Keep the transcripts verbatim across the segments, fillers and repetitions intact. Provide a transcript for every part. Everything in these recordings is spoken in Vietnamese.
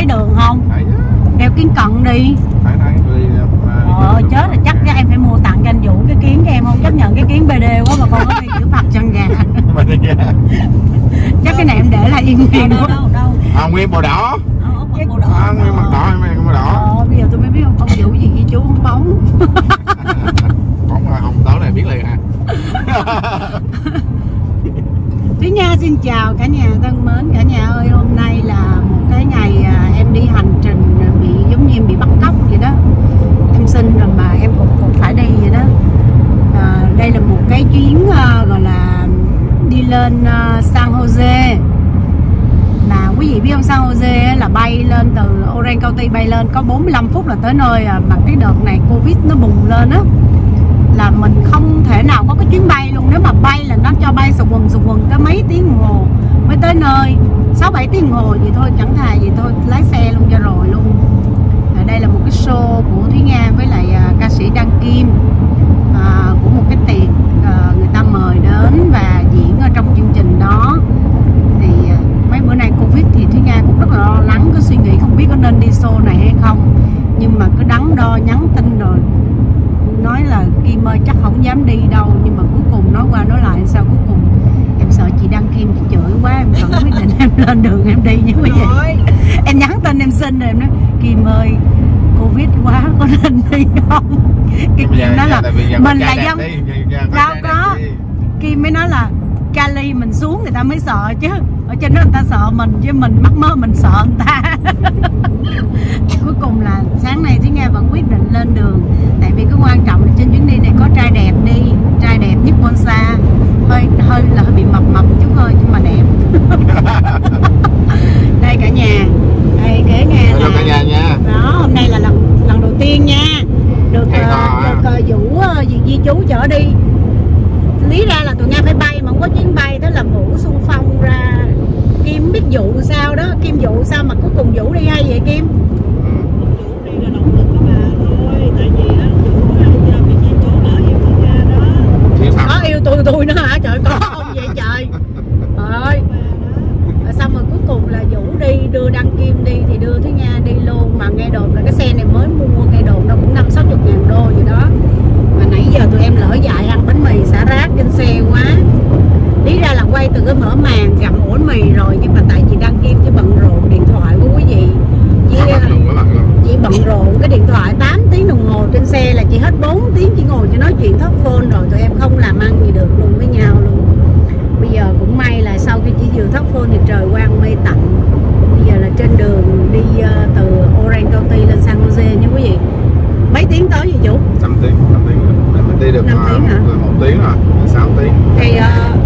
đường không? Thấy chứ. Đeo kiến cận đi. Thấy thấy đi. Trời ơi chết rồi, chắc cho em phải mua tặng cho anh Vũ cái kiến, cái em không chấp nhận cái kiến bê đê quá mà con có đi kiểu mặt chân gà. Chắc cái này em để lại yên nguyên đâu, đâu, đâu. À, nguyên màu đỏ. Ờ, màu đỏ. À, nguyên màu đỏ, nguyên màu đỏ. Ờ, bây giờ tôi mới biết ông Vũ gì với chú không bóng. Bóng là hồng tối này biết liền à. Thúy Nga xin chào cả nhà thân mến. Cả nhà ơi, hôm nay là một cái ngày à, em đi hành trình bị giống như em bị bắt cóc vậy đó. Em xin rồi mà em cũng, cũng phải đi vậy đó. À, đây là một cái chuyến à, gọi là đi lên à, San Jose. Mà quý vị biết không, San Jose là bay lên từ Orange County bay lên có bốn mươi lăm phút là tới nơi à. Mà cái đợt này Covid nó bùng lên á, là mình không thể nào có cái chuyến bay luôn. Nếu mà bay là nó cho bay sụt quần sụt quần tới mấy tiếng đồng hồ mới tới nơi, sáu bảy tiếng đồng hồ vậy thôi, chẳng thà gì thôi lái xe luôn cho rồi luôn. Ở đây là một cái show của Thúy Nga với lại à, ca sĩ Đăng Kim, à, của một cái tiệc à, người ta mời đến và diễn ở trong chương trình đó. Thì à, mấy bữa nay Covid thì Thúy Nga cũng rất là lo lắng, cứ suy nghĩ không biết có nên đi show này hay không, nhưng mà cứ đắn đo nhắn tin rồi nói là Kim ơi chắc không dám đi đâu, nhưng mà cuối cùng nói qua nói lại sao cuối cùng em sợ chị Đăng Kim chị chửi quá, em vẫn quyết định em lên đường em đi nha quý vị. Em nhắn tin em xin rồi em nói Kim ơi Covid quá có nên đi không? Kim nói là mình là dân đâu có, Kim mới nói là Cali mình xuống người ta mới sợ chứ, ở trên đó người ta sợ mình chứ mình mắc mơ mình sợ người ta. Cuối cùng là sáng nay Thúy Nga vẫn quyết định lên đường, tại vì cái quan trọng là trên chuyến đi này có trai đẹp đi, trai đẹp nhất Bonsa, hơi hơi là hơi bị mập mập chút thôi nhưng mà đẹp. Đây cả nhà, đây kế nghe là cả nhà nha. Đó, hôm nay là lần lần đầu tiên nha, được uh, được uh, Vũ uh, Di, Di chú chở đi. Lý ra là tụi Nga phải bay mà không có chuyến bay, đó là Vũ xung phong ra. Kim biết vụ sao đó, Kim vụ sao mà cuối cùng Vũ đi hay vậy Kim? Vũ đi là động lực của bà thôi, tại vì á Vũ là bây giờ bị Di chú lỡ yêu tôi ra đó. Có yêu tôi tôi nữa hả? Trời có không vậy trời. Trời ơi. Rồi xong rồi cuối cùng là Vũ đi đưa Đăng Kim đi thì đưa Thúy Nga đi luôn, mà nghe đồn là cái xe này mới mua, nghe đồn nó cũng năm sáu chục ngàn đô gì đó. Mà nãy giờ tụi em lỡ dại ăn bánh mì xả rác trên xe quá. Lý ra là quay từ cái mở màn gặm ổ bánh mì rồi, nhưng mà tại chị Đăng Kim chỉ bận rộn điện thoại của quý vị. Chị, chị bận rộn cái điện thoại tám tiếng đồng hồ trên xe là chị hết bốn tiếng chỉ ngồi cho nói chuyện thất phone rồi, tụi em không làm ăn gì được luôn với nhau luôn. Bây giờ cũng may là sau khi chị vừa thất phone thì trời quang mây tạnh. Bây giờ là trên đường đi uh, từ Orange County lên San Jose nha quý vị. Mấy tiếng tới vậy chú? năm tiếng, năm tiếng rồi. Mình đi được năm tiếng hả? một tiếng rồi, sáu tiếng. Thì uh,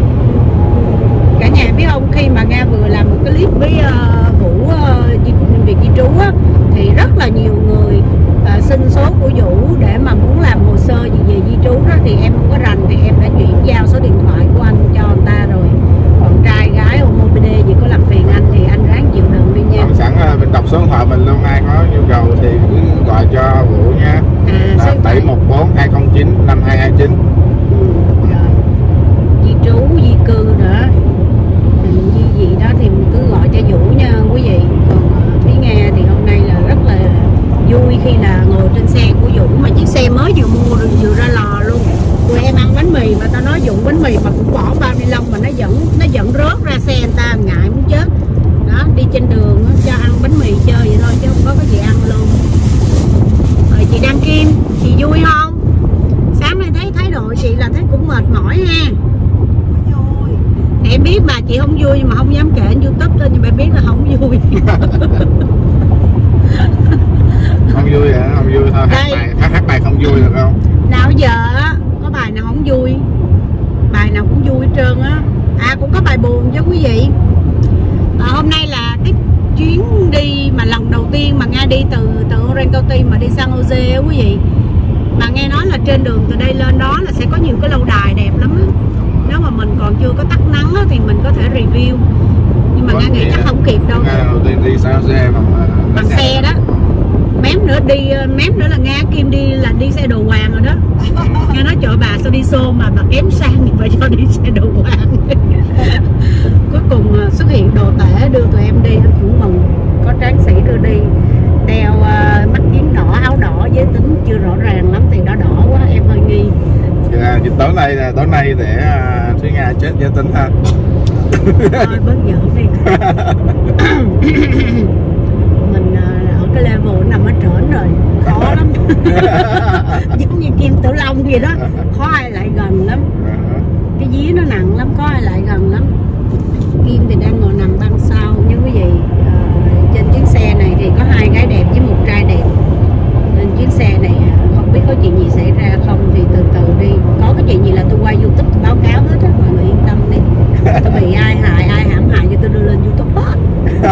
cả nhà biết không, khi mà Nga vừa làm một cái clip với uh, Vũ uh, việc di trú á, thì rất là nhiều người uh, xin số của Vũ để mà muốn làm hồ sơ gì về di trú đó, thì em không có rành thì em đã chuyển giao số điện thoại của anh cho người ta rồi. Còn trai gái ô mô pê đê gì có làm phiền anh thì anh ráng chịu đựng đi nha. Còn sẵn mình đọc số điện thoại mình luôn, ai có nhu cầu thì cứ gọi cho Vũ nha. À, bảy một bốn hai không chín năm hai hai chín. Ừ, rồi. Di trú, di cư nữa, gì gì đó thì mình cứ gọi cho Vũ nha quý vị. Còn Thúy Nga thì hôm nay là rất là vui khi là ngồi trên xe của Vũ, mà chiếc xe mới vừa mua rồi vừa ra lò luôn. Tụi em ăn bánh mì mà tao nói dụng bánh mì mà cũng bỏ bao ni lông mà nó vẫn nó vẫn rớt ra xe người ta, ngại muốn chết. Đó, đi trên đường cho ăn bánh mì chơi vậy thôi chứ không có cái gì ăn luôn. Rồi chị Đăng Kim, chị vui không? Sáng nay thấy thái độ chị là thấy cũng mệt mỏi ha. Thì em biết bà chị không vui nhưng mà không dám kể trên YouTube lên, nhưng mà biết là không vui. Không vui hả? Không vui thôi. Hát bài, hát, hát bài không vui được không? Nào giờ á có bài nào không vui, bài nào cũng vui hết trơn á. À cũng có bài buồn chứ quý vị. À, hôm nay là cái chuyến đi mà lần đầu tiên mà Nga đi từ từ Orange County mà đi San Jose á quý vị. Mà nghe nói là trên đường từ đây lên đó là sẽ có nhiều cái lâu đài đẹp lắm á. Nếu mà mình còn chưa có tắt nắng á, thì mình có thể review. Nhưng mà Nga nghĩ chắc không kịp đâu. Nga đầu tiên đi San Jose bằng, bằng xe, xe đó. Mém nữa đi, mém nữa là Nga Kim đi là đi xe đồ hoàng rồi đó. Nga nói trời bà sao đi xô mà bà kém sang thì phải cho đi xe đồ hoàng. Cuối cùng xuất hiện đồ tể đưa tụi em đi cũng mừng. có tráng sĩ đưa đi, đeo uh, mắt kiếng đỏ, áo đỏ, giới tính chưa rõ ràng lắm thì đó đỏ quá em hơi nghi. À, tối nay tối nay để uh, Thúy Nga chết giới tính ha. Thôi bớt giỡn đi. Mình uh, ở cái level nằm ở trển rồi, khó lắm. Giống như Kim Tử Long gì đó, khó ai lại gần lắm. Cái dí nó nặng lắm, có ai lại gần lắm. Kim thì đang ngồi nằm băng sau như quý vị. À, trên chuyến xe này thì có hai gái đẹp với một trai đẹp. Nên chuyến xe này không biết có chuyện gì xảy ra không thì từ từ đi. Có cái chuyện gì là tôi quay YouTube tôi báo cáo hết á, mọi người yên tâm đi. Tôi bị ai hại, ai hãm hại cho tôi đưa lên YouTube hết.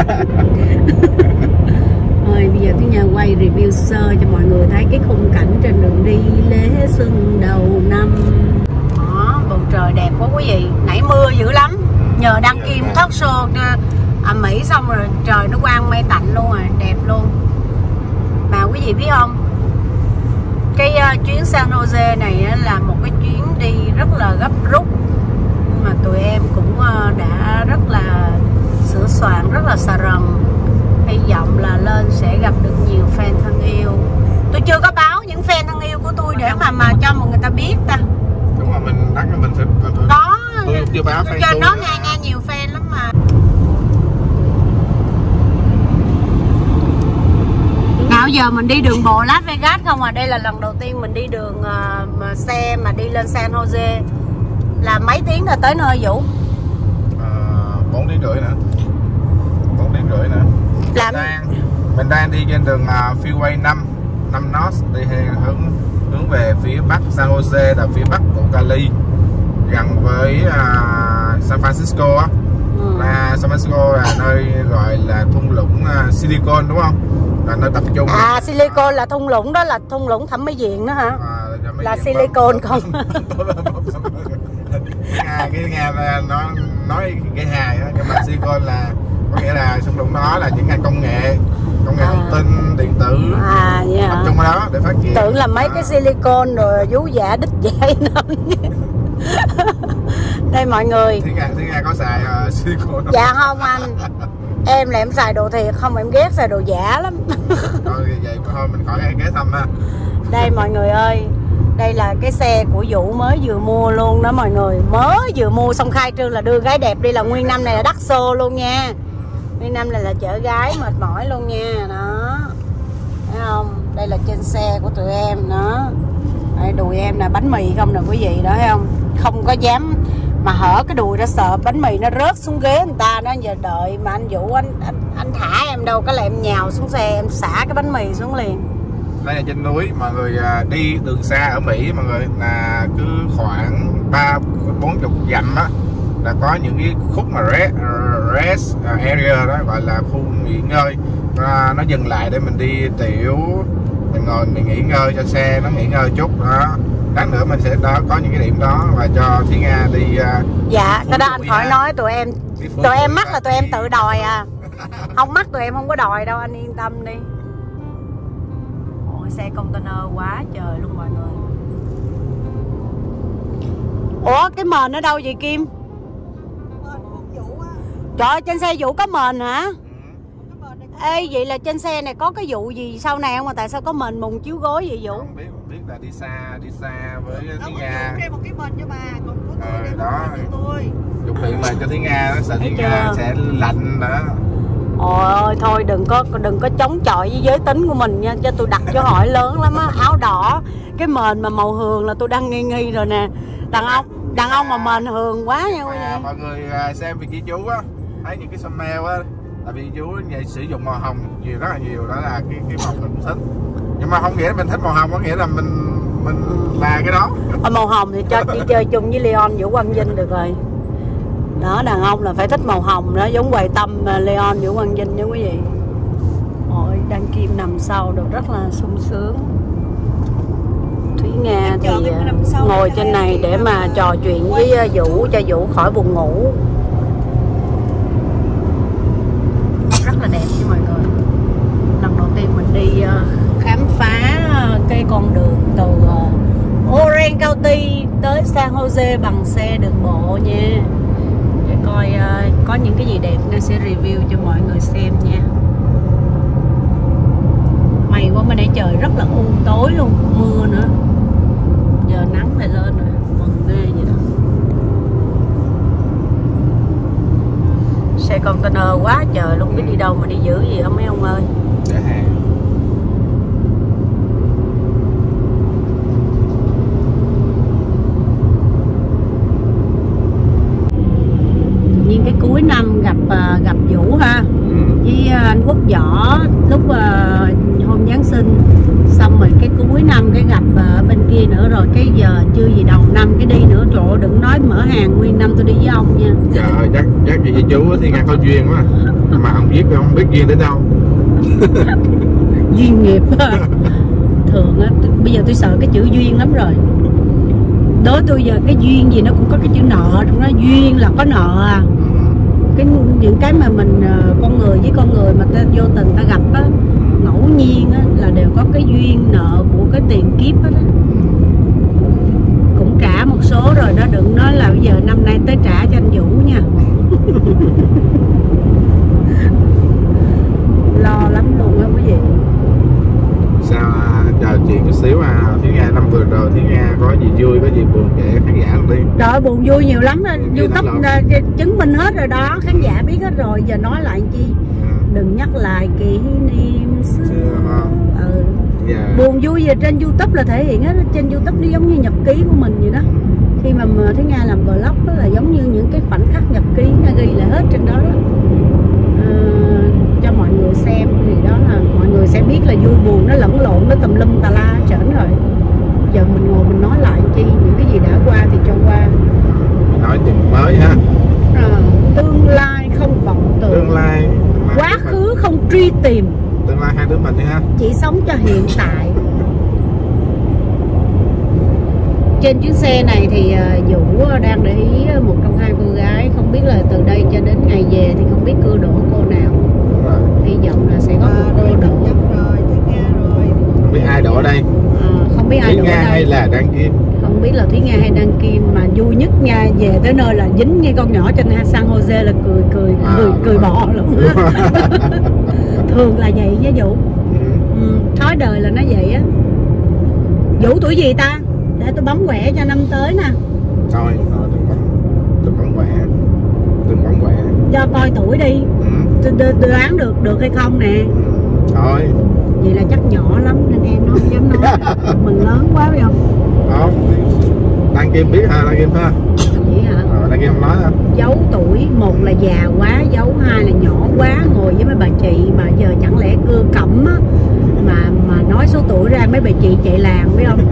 Rồi bây giờ Thúy Nga quay review sơ cho mọi người thấy cái khung cảnh trên đường đi lễ xuân đầu năm. Đó, bầu trời đẹp quá quý vị. Nãy mưa dữ lắm. Nhờ đăng Kim talk show à, Mỹ xong rồi trời nó quang mây tạnh luôn rồi, đẹp luôn. Mà quý vị biết không, cái uh, chuyến San Jose này uh, là một cái chuyến đi rất là gấp rút, mà tụi em cũng uh, đã rất là sửa soạn, rất là xà rần. Hy vọng là lên sẽ gặp được nhiều fan thân yêu. Tôi chưa có báo những fan thân yêu của tôi để mà mà cho mọi người ta biết ta. Đúng rồi, mình đắt là mình phải, mình phải... Đó, tôi chưa báo tôi cho nó nghe nghe nhiều fan lắm mà. Nào giờ mình đi đường bộ Las Vegas không à. Đây là lần đầu tiên mình đi đường uh, mà xe mà đi lên San Jose. Là mấy tiếng rồi tới nơi Vũ? bốn tiếng rưỡi nữa. bốn tiếng rưỡi nữa. Làm... Mình, đang, mình đang đi trên đường uh, Freeway năm, năm North, đi hướng hướng về phía bắc San Jose, là phía bắc của Cali, gần với uh, San Francisco á. Ừ. Là San Francisco là nơi gọi là thung lũng uh, Silicon đúng không? Là nơi tập trung. À, Silicon là thung lũng, đó là thung lũng thẩm mỹ viện đó hả? À, là Silicon không? À, cái nghe nó nói cái hài á, nhưng mà Silicon là có nghĩa là thung lũng đó là những ngành công nghệ, công nghệ à. thông tin, điện tử, à, yeah. tập trung ở đó để phát triển. Tưởng là mấy à. cái Silicon rồi vú giả đích dạy nó. Đây mọi người. Thúy Nga, Thúy Nga có xài uh, Silicon không? Dạ không anh. Em là em xài đồ thiệt, không em ghét xài đồ giả lắm. Thôi vậy thôi mình khỏi ghé thăm ha. Đây mọi người ơi, đây là cái xe của Vũ mới vừa mua luôn đó mọi người. Mới vừa mua xong khai trương là đưa gái đẹp đi, là nguyên năm này là đắt xô luôn nha. Nguyên năm này là chở gái mệt mỏi luôn nha. Đó, thấy không? Đây là trên xe của tụi em đó. Đây, đùi em là bánh mì không nè quý vị, đó thấy không? Không có dám mà hở cái đùi ra sợ bánh mì nó rớt xuống ghế người ta đó. Giờ đợi mà anh Vũ anh anh, anh thả em đâu, có là em nhào xuống xe em xả cái bánh mì xuống liền. Đây là trên núi, mọi người đi đường xa ở Mỹ mọi người là cứ khoảng ba bốn chục dặm á là có những cái khúc mà rest, rest area đó, gọi là khu nghỉ ngơi. À, nó dừng lại để mình đi tiểu, mình ngồi mình nghỉ ngơi cho xe nó nghỉ ngơi chút đó. Lát nữa mình sẽ đó có những cái điểm đó và cho Thúy Nga đi. Uh, dạ cái đó anh khỏi nói, tụi em tụi em mắc là tụi em tự đòi à. Không mắc tụi em không có đòi đâu, anh yên tâm đi. Ôi xe container quá trời luôn mọi người. Ủa cái mền ở đâu vậy Kim? Trời ơi, trên xe Vũ có mền hả? Ê vậy là trên xe này có cái vụ gì sau này không mà tại sao có mền mùng chiếu gối vậy Vũ? Không biết, không biết là đi xa, đi xa với Thúy Nga. Thêm một cái mền cho bà, còn của tôi ờ, đem đó. cho tôi. Chuẩn bị mà cho Thúy Nga, nó sợ Thúy Nga sẽ lạnh đó. Ôi ơi thôi đừng có đừng có chống chọi với giới tính của mình nha, cho tôi đặt cho hỏi lớn lắm á. Áo đỏ, cái mền mà màu hường là tôi đang nghi nghi rồi nè. Đàn ông, đàn ông mà mền hường quá nha quý vị. À, mọi người xem việc ghi chú á, thấy những cái thumbnail á là vì chú vậy sử dụng màu hồng nhiều, rất là nhiều, đó là cái cái màu mình thích. Nhưng mà không nghĩa là mình thích màu hồng, có nghĩa là mình mình là cái đó. Ở màu hồng thì cho chị chơi chung với Leon Vũ Quang Vinh được rồi. Đó, đàn ông là phải thích màu hồng đó, giống Hoài Tâm Leon Vũ Quang Vinh nha quý vị. Ôi Đăng Kim nằm sau được rất là sung sướng. Thúy Nga thì ngồi trên này để mà trò chuyện với Vũ cho Vũ khỏi buồn ngủ. Rất là đẹp nha mọi người. Lần đầu tiên mình đi uh, khám phá uh, cái con đường từ uh, Orange County tới San Jose bằng xe đường bộ nha. Để coi uh, có những cái gì đẹp nên sẽ review cho mọi người xem nha. container quá trời luôn, biết đi đâu mà đi giữ gì không mấy ông ơi. Để hàng. Tự nhiên cái cuối năm gặp uh, gặp Vũ ha, ừ. với uh, anh Quốc Võ lúc uh, hôm Giáng sinh, xong rồi cái cuối năm cái gặp ở bên kia nữa, rồi cái giờ chưa gì đầu năm cái đi nữa. Trời ơi, đừng nói mở hàng nguyên năm tôi đi với ông nha. Trời ơi, chắc chắc chị với chú thì nghe có duyên quá mà ông viết không biết duyên đến đâu. Duyên nghiệp thường á, bây giờ tôi sợ cái chữ duyên lắm rồi. Đối tôi giờ cái duyên gì nó cũng có cái chữ nợ trong đó, duyên là có nợ à. Cái những cái mà mình con người với con người mà ta vô tình ta gặp á, ngẫu nhiên á, là đều có cái duyên nợ của cái tiền kiếp hết á. Cũng trả một số rồi đó, đừng nói là bây giờ năm nay tới trả cho anh Vũ nha. Lo lắm luôn á quý vị. Sao chờ chuyện chút xíu à, Thúy Nga năm vừa rồi Thúy Nga có gì vui có gì buồn kể khán giả luôn đi. Trời, buồn vui nhiều lắm đó, YouTube chứng minh hết rồi đó, khán giả biết hết rồi, giờ nói lại chi. À. Đừng nhắc lại kỷ niệm xưa. Ừ. Yeah. Buồn vui về trên YouTube là thể hiện hết, trên YouTube nó giống như nhật ký của mình vậy đó. Khi mà Thúy Nga làm vlog đó là giống như những cái khoảnh khắc nhật ký nó ghi lại hết trên đó đó. À, cho mọi người xem thì đó là mọi người sẽ biết là vui buồn nó lẫn lộn, nó tùm lum tà la trởn rồi. Giờ mình ngồi mình nói lại chi, những cái gì đã qua thì cho qua. Nói chuyện mới ha. À, tương lai không vọng tưởng. Tương lai. Quá khứ không truy tìm. Tương lai hai đứa mình đi ha. Chỉ sống cho hiện tại. Trên chuyến xe này thì Vũ đang để ý một trong hai cô gái, không biết là từ đây cho đến ngày về thì không biết cưa đổ cô nào. Hy vọng là sẽ có một cô đổ. Không biết ai đổ ở đây. À, không biết ai đổ ở đây. Hay là Đăng Kim. Không biết là Thúy Nga hay Đăng Kim, mà vui nhất nha, về tới nơi là dính ngay con nhỏ trên San Jose là cười cười à, cười cười bọ luôn. Thường là vậy với Vũ. Ừ, thói đời là nó vậy á. Vũ tuổi gì ta? Để tôi bấm quẹ cho năm tới nè. Thôi, đừng bấm, đừng bấm quẹ, đừng bấm quẹ. Cho coi tuổi đi. Ừ. Tôi, tôi, tôi đoán được được hay không nè. Thôi. Vậy là chắc nhỏ lắm nên em nó không dám nói. Mình lớn quá phải không? Không. Đăng Kim biết hả? Đăng Kim ha? Vậy hả? Ờ, Đăng Kim không nói hả? Giấu tuổi, một là già quá, giấu hai là nhỏ quá, ngồi với mấy bà chị mà giờ chẳng lẽ cưa cẩm á, mà mà nói số tuổi ra mấy bà chị chạy làng biết không?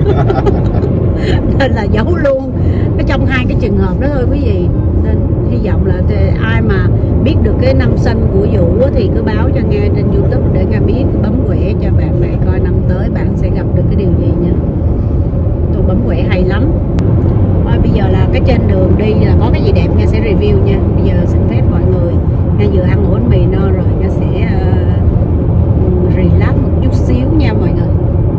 Nên là giấu luôn. Cái trong hai cái trường hợp đó thôi quý vị. Nên hy vọng là ai mà biết được cái năm sinh của Vũ thì cứ báo cho Nga trên YouTube để Nga biết, bấm quẻ cho bạn bè coi năm tới bạn sẽ gặp được cái điều gì nha. Tôi bấm quẻ hay lắm. Thôi bây giờ là cái trên đường đi là có cái gì đẹp Nga sẽ review nha. Bây giờ xin phép mọi người, Nga vừa ăn ổ bánh mì no rồi, Nga sẽ uh, relax một chút xíu nha mọi người.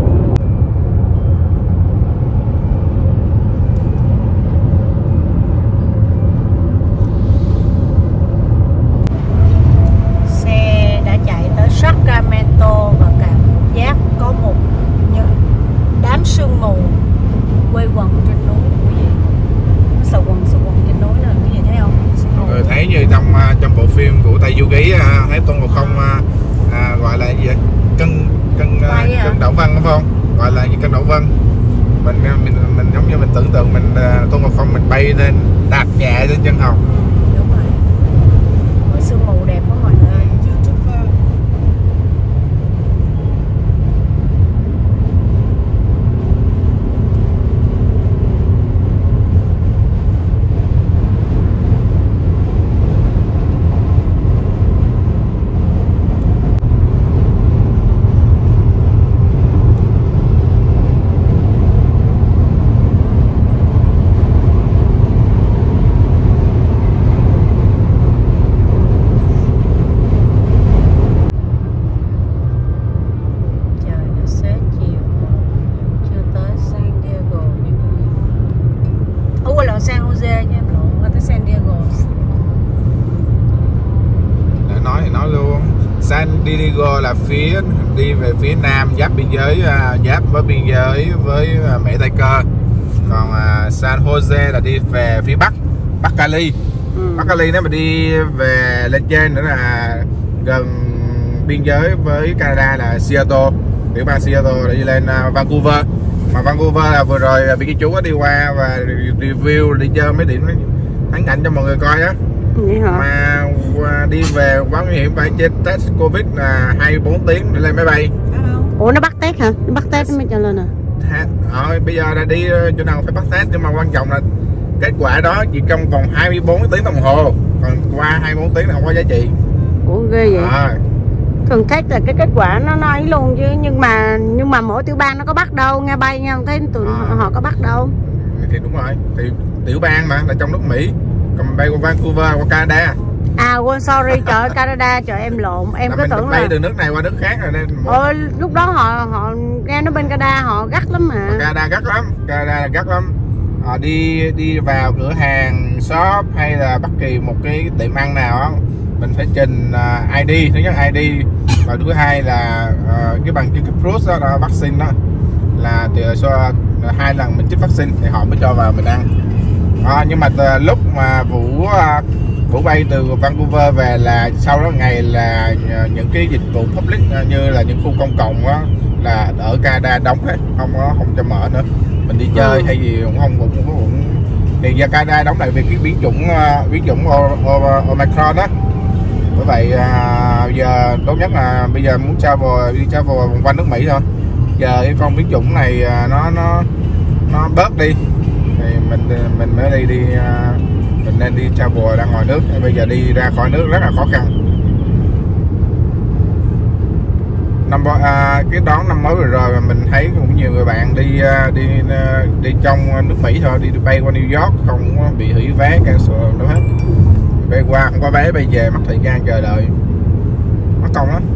Xe đã chạy tới Sacramento và cảm giác có một đám sương mù quây quần trên núi quý vị. Nó sờ quần sờ quần trên núi là quý vị thấy không? Mọi người thấy như trong trong bộ phim của Tây Du Ký thấy Tôn Ngộ Không à, gọi là gì vậy? Cân cân cân Đậu Vân đúng không? Gọi là gì cân Đậu Vân. Mình mình mình giống như mình tưởng tượng mình Tôn Ngộ Không mình bay lên đạp nhẹ trên chân hồng. Đúng rồi. Có sương mù đẹp quá mọi người. San Jose nha em lộn qua tới San Diego. Để nói thì nói luôn. San Diego là phía đi về phía nam giáp biên giới giáp với biên giới với Mễ Tây Cơ. Còn uh, San Jose là đi về phía bắc, Bắc Cali. Ừ. Bắc Cali nếu mà đi về lên trên nữa là gần biên giới với Canada là Seattle, tiểu bang Seattle để đi lên uh, Vancouver. Mà Vancouver là vừa rồi bị cái chú có đi qua và review đi chơi mấy điểm thắng ảnh cho mọi người coi á. Vậy hả? Mà uh, đi về quá nguy hiểm, phải trên test Covid là hai mươi bốn tiếng để lên máy bay. Ủa nó bắt test hả? Nó bắt test mới cho lên à? Rồi bây giờ là đi chỗ nào phải bắt test, nhưng mà quan trọng là kết quả đó chỉ trong vòng hai mươi bốn tiếng đồng hồ, còn qua hai mươi bốn tiếng là không có giá trị. Ủa ghê vậy? À. Thường test là cái kết quả nó nói luôn chứ, nhưng mà nhưng mà mỗi tiểu bang nó có bắt đâu, nghe bay nha, thấy tụi à. họ có bắt đâu. Thì đúng rồi, thì tiểu bang mà là trong nước Mỹ, còn bay qua Vancouver qua Canada. À quên, sorry, trời ơi, Canada, trời em lộn, em là cứ tưởng bay là từ nước này qua nước khác rồi nên. Ôi lúc đó họ họ nghe nó bên Canada họ gắt lắm mà. Canada gắt lắm, Canada gắt lắm. À, đi đi vào cửa hàng shop hay là bất kỳ một cái tiệm ăn nào đó, mình phải trình uh, i đê, thứ nhất i đê và thứ hai là uh, cái bằng chứng cấp đó, đó vaccine đó là từ so hai lần mình chích vaccine thì họ mới cho vào mình ăn. À, nhưng mà từ, lúc mà Vũ uh, Vũ bay từ Vancouver về là sau đó ngày là những cái dịch vụ public như là những khu công cộng đó, là ở Canada đóng hết, không có không cho mở nữa. Mình đi chơi hay gì cũng không cũng cũng, cũng thì ra Canada đóng lại vì cái biến chủng uh, biến chủng Omicron đó. Bởi vậy uh, giờ tốt nhất là bây giờ muốn travel đi travel vòng quanh nước Mỹ thôi. Giờ cái con biến chủng này uh, nó nó nó bớt đi thì mình mình mới đi đi uh, mình nên đi travel ra ngoài nước. Bây giờ đi ra khỏi nước rất là khó khăn. Năm à, cái đón năm mới vừa rồi mà mình thấy cũng nhiều người bạn đi đi đi trong nước Mỹ thôi, đi bay qua New York không có bị hủy vé cancel đâu hết. Bay qua không có vé, bay về mất thời gian chờ đợi, mất công lắm.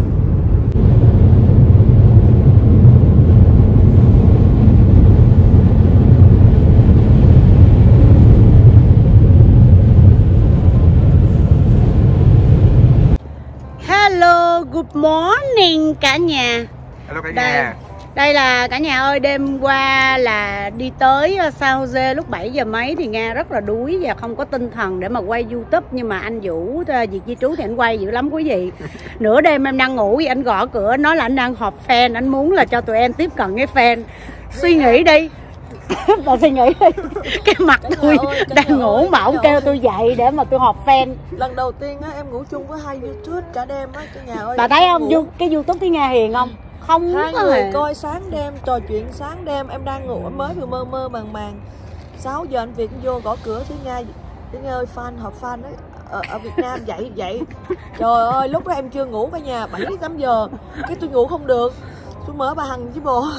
Hello, good morning cả nhà. Hello cả đây, nhà. Đây là cả nhà ơi, đêm qua là đi tới San Jose lúc bảy giờ mấy thì Nga rất là đuối và không có tinh thần để mà quay YouTube, nhưng mà anh Vũ việc di trú thì anh quay dữ lắm quý vị. Nửa đêm em đang ngủ, anh gõ cửa nói là anh đang họp fan, anh muốn là cho tụi em tiếp cận cái fan. Suy nghĩ đi. Bà suy nghĩ đi. Cái mặt cả tôi ơi, đang ngủ ơi, mà ông kêu ơi. Tôi dậy để mà tôi họp fan. Lần đầu tiên á, em ngủ chung với hai YouTube cả đêm á cả nhà ơi. Bà thấy không, ngủ. Cái YouTube cái Nga hiền không? Không hai người hề. Coi sáng đêm, trò chuyện sáng đêm, em đang ngủ, em mới vừa mơ mơ màng màng. Sáu giờ anh Việt vô gõ cửa Thúy Nga, Thúy Nga ơi fan, họp fan đấy. Ở, ở Việt Nam dậy dậy. Trời ơi, lúc đó em chưa ngủ cả nhà, bảy tám giờ. Cái tôi ngủ không được. Tôi mở bà Hằng chứ bộ.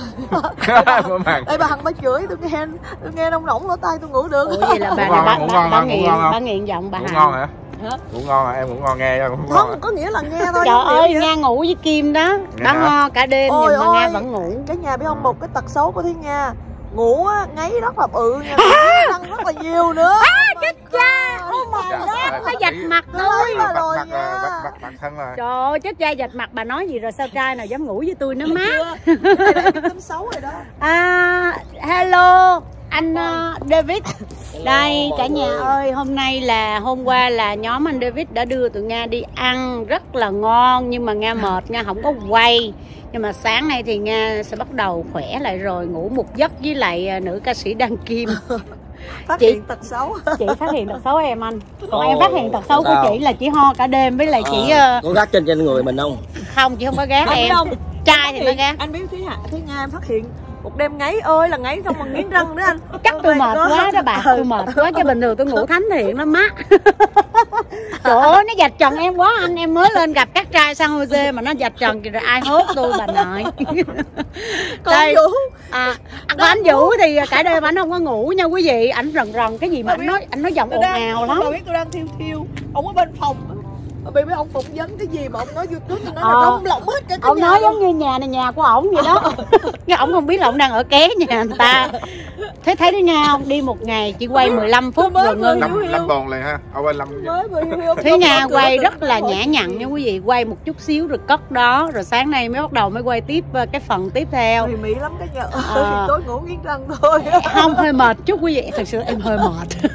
Ê bà Hằng bà chửi tôi nghe, tôi nghe nông nỏng lỗ tai tôi ngủ được. Ủa vậy là bà này bà, bà, bà nghiện, bà nghiện giọng bà Hằng. Ngủ ngon hả? Hả? Ngủ ngon hả? Em ngủ ngon nghe cho. Không, có nghĩa là nghe thôi. Trời ơi, Nga ngủ với Kim đó. Bà ho cả đêm ôi nhưng mà ôi, Nga vẫn ngủ. Cái nhà biết không, một cái tật xấu của Thúy Nga, ngủ á, ngáy rất là bự nha, răng rất là nhiều nữa. À, chết cha. Oh my god, nó dạch mặt tôi. Rồi nha. Trời ơi, chết cha dạch mặt, bà nói gì rồi sao trai nào dám ngủ với tôi nữa má. Đây là cái tính xấu rồi đó. À, hello anh uh, David. Đây cả nhà ơi, hôm nay là hôm qua là nhóm anh David đã đưa tụi Nga đi ăn rất là ngon, nhưng mà Nga mệt, Nga không có quay. Nhưng mà sáng nay thì Nga sẽ bắt đầu khỏe lại rồi, ngủ một giấc với lại nữ ca sĩ Đăng Kim. Phát chị, hiện tật xấu. Chị phát hiện tật xấu em anh. Còn em phát hiện tật xấu của chị là chị ho cả đêm với lại à, chị uh... có gác trên trên người mình không? Không, chị không có gác em. Không. Trai thì nó gác. Anh biết Thúy Hạ, Thúy Nga em phát hiện một đêm ngáy ơi là ngáy không bằng nghiến răng nữa anh. Chắc tôi mệt quá đó bà, tôi mệt quá chứ bình thường tôi ngủ thánh thiện lắm má. Trời ơi nó dạch trần em quá anh, em mới lên gặp các trai San Jose mà nó dạch trần kìa, rồi ai hốt tôi bà nội. Còn anh Vũ à, còn anh Vũ thì cả đêm anh không có ngủ nha quý vị, ảnh rần rần cái gì mà anh nói anh nói giọng ồn ào lắm. Bà biết tôi đang thiêu thiêu, ông ở bên phòng Bị mấy ông phỏng vấn cái gì mà ông nói YouTube tôi nói Ờ. là đông lỏng hết cả cái Ông nhà nói luôn. giống như nhà này nhà của ổng vậy đó. Cái ổng không biết là ổng đang ở ké nhà người ta. Thế thấy đó nha, không đi một ngày chỉ quay mười lăm phút rồi ngưng. Lâm Lâm bồn liền ha. Ông ơi Lâm. Mới vừa hiểu Thúy Nga quay rất là nhã nhặn nha quý vị, quay một chút xíu rồi cất đó, rồi sáng nay mới bắt đầu mới quay tiếp cái phần tiếp theo. Mì mị lắm cái nhà À. ơi, tối ngủ nghiến răng thôi. Không, hơi mệt chút quý vị, thật sự em hơi mệt.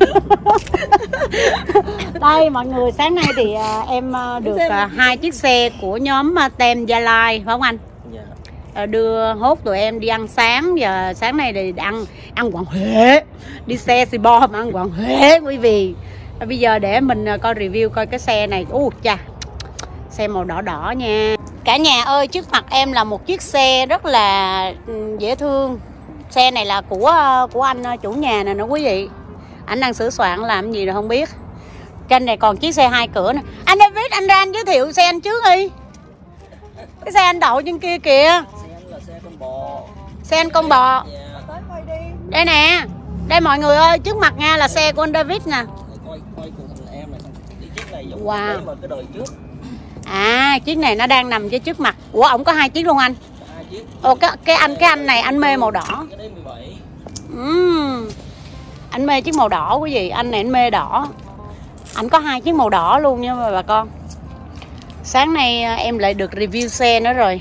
Đây mọi người, sáng nay thì à, em à, được à, hai chiếc xe của nhóm à, Tem Gia Lai phải không anh? À, đưa hốt tụi em đi ăn sáng, và sáng nay thì ăn ăn Quảng Huế, đi xe xì bo mà ăn Quảng Huế quý vị. À, bây giờ để mình à, coi review coi cái xe này. Ú chà, xe màu đỏ đỏ nha. Cả nhà ơi, trước mặt em là một chiếc xe rất là ừ, dễ thương. Xe này là của của anh chủ nhà nè nó quý vị. Anh đang sửa soạn làm gì rồi không biết. Trên này còn chiếc xe hai cửa nè. Anh David, anh ra anh giới thiệu xe anh trước đi. Cái xe anh đậu trên kia kìa. Xe anh là xe con bò. Xe anh con bò. Tới quay đi. Đây nè. Đây mọi người ơi, trước mặt Nga là xe của anh David nè. Quay quay cùng thằng em này. Cái chiếc này giống Wow. cái mà cái đời trước. À, chiếc này nó đang nằm trên trước mặt. Ủa, ổng có hai chiếc luôn anh? Hai chiếc. Ồ, cái, cái anh cái anh này anh mê màu đỏ. Cái đấy mười bảy. Uhm. Anh mê chiếc màu đỏ quý vị, anh này anh mê đỏ. Anh có hai chiếc màu đỏ luôn nha bà con. Sáng nay em lại được review xe nữa rồi.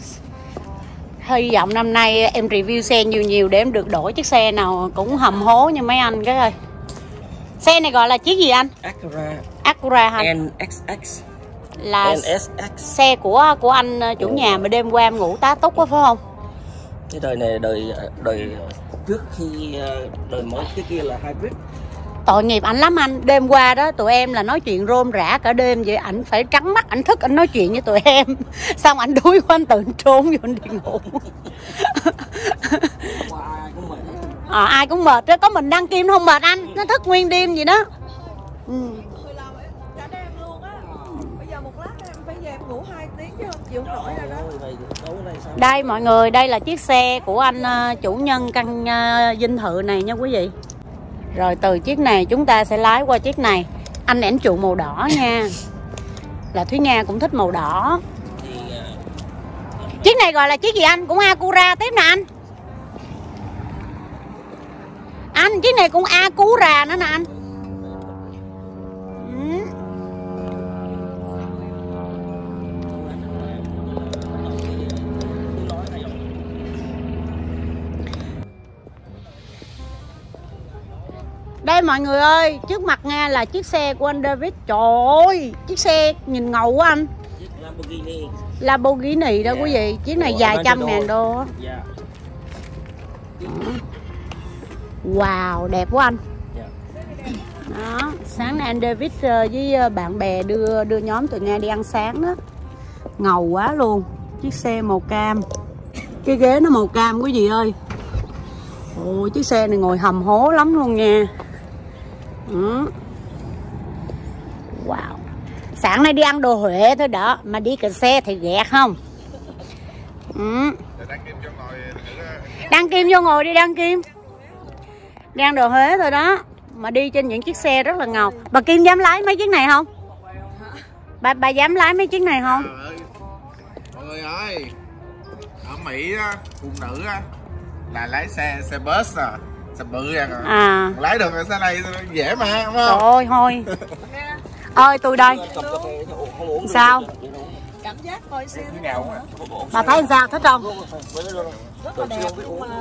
Hy vọng năm nay em review xe nhiều nhiều để em được đổi chiếc xe nào cũng hầm hố như mấy anh cái ơi. Xe này gọi là chiếc gì anh? Acura. Acura hả? en ích ích. Là en ét ích. xe của của anh chủ nhà mà đêm qua em ngủ tá túc quá phải không? Cái đời này đời đời trước khi đời mới, cái kia là hybrid. Tội nghiệp ảnh lắm anh. Đêm qua đó tụi em là nói chuyện rôm rã cả đêm vậy, ảnh phải trắng mắt ảnh thức ảnh nói chuyện với tụi em. Xong ảnh đuối quá anh tự trốn vô anh đi ngủ. Ai cũng mệt. À, ai cũng mệt đó, có mình đăng Kim không mệt anh, nó thức nguyên đêm gì đó. Ừ. Người làm em cả đêm luôn á. Bây giờ một lát em phải về em ngủ hai tiếng chứ không chịu nổi rồi đó. Đây mọi người, đây là chiếc xe của anh uh, chủ nhân căn uh, dinh thự này nha quý vị. Rồi từ chiếc này chúng ta sẽ lái qua chiếc này. Anh này anh chuộng màu đỏ nha. Là Thúy Nga cũng thích màu đỏ. Chiếc này gọi là chiếc gì anh? Cũng Acura tiếp nè anh. Anh, chiếc này cũng Acura nữa nè anh. Ừ. Đây mọi người ơi, trước mặt Nga là chiếc xe của anh David. Trời ơi, chiếc xe nhìn ngầu quá anh. Chiếc Lamborghini. Lamborghini đó quý vị. Chiếc này vài trăm ngàn đô á. Yeah. Wow, đẹp quá anh. Yeah. Đó, sáng nay anh David với bạn bè đưa đưa nhóm tụi Nga đi ăn sáng đó. Ngầu quá luôn. Chiếc xe màu cam. Cái ghế nó màu cam quý vị ơi. Ồ, chiếc xe này ngồi hầm hố lắm luôn nha. Ừ. Wow. Sáng nay đi ăn đồ Huế thôi đó, mà đi cả xe thì ghẹt không? Ừ. Đăng Kim vô ngồi đi Đăng Kim. Đi ăn đồ Huế thôi đó, mà đi trên những chiếc xe rất là ngầu. Bà Kim dám lái mấy chiếc này không? Bà bà dám lái mấy chiếc này không? Mọi người ơi, ở Mỹ á, phụ nữ á là lái xe xe bus à, xe bự à, À. lái được xe này dễ mà, đúng Trời không? ơi thôi. Ơi tôi đây. Sao? Cảm giác coi xe thế nào nào á? Bà thấy sao, thích không? rất là đẹp luôn mà.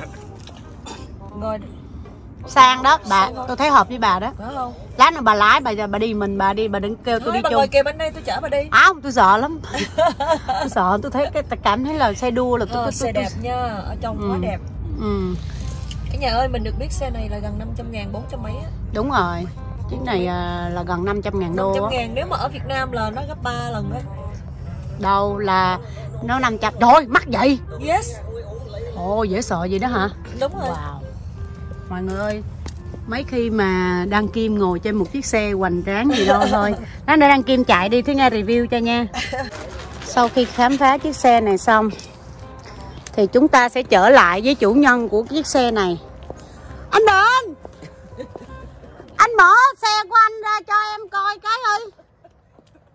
Ngồi Sang đó, bà tôi thấy hợp với bà đó. phải không? Lát nữa bà lái, bà bà đi mình bà đi, bà đừng kêu tôi Thôi, đi bà chung. ngồi kề bên đây tôi chở bà đi. À, không, tôi sợ lắm. Tôi sợ, tôi thấy cái cảm thấy là xe đua là tôi, Ờ, tôi, xe tôi, đẹp nha, ở trong Ừ. quá đẹp. Ừ, Cái nhà ơi, mình được biết xe này là gần năm trăm ngàn, bốn trăm mấy á. đúng rồi. Chiếc này à, là gần năm trăm ngàn năm đô trăm á. ngàn, nếu mà ở Việt Nam là nó gấp ba lần á. Đâu là nó năm trăm. Trời ơi, mắc vậy. Yes, Ồ, dễ sợ gì đó hả? đúng rồi. Wow. Mọi người ơi, mấy khi mà Đăng Kim ngồi trên một chiếc xe hoành tráng gì đâu thôi. Đó, để Đăng Kim chạy đi, Thúy Nga review cho nha. Sau khi khám phá chiếc xe này xong thì chúng ta sẽ trở lại với chủ nhân của chiếc xe này. Anh Bền, anh mở xe của anh ra cho em coi cái ơi.